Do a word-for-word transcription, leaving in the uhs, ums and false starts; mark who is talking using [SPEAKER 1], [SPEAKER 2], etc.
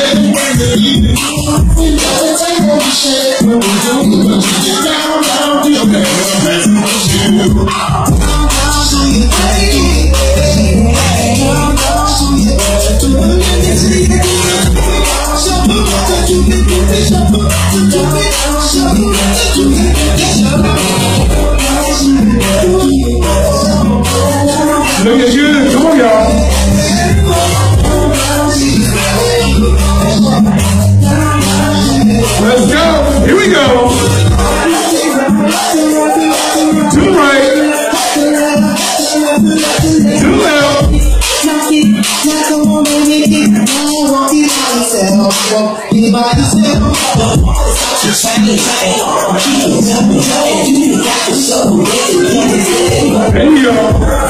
[SPEAKER 1] Look at you. Come on, y'all. Let's go. Here we go. Two right. Two left. There you go.